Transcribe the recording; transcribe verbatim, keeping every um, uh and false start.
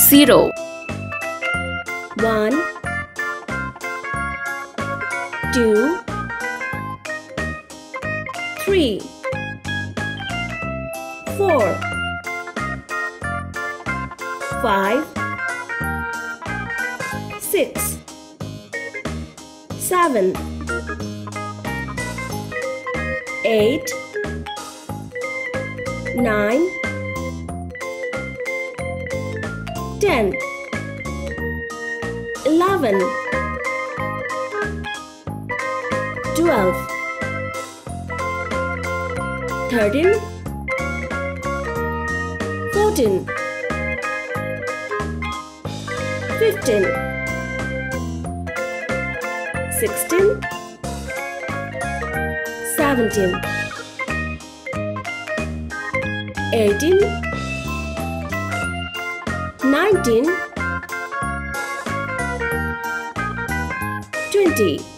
zero. One, two, three, four, five, six, seven, eight, nine, ten, eleven, twelve, thirteen, fourteen, fifteen, sixteen, seventeen, eighteen, nineteen, twenty.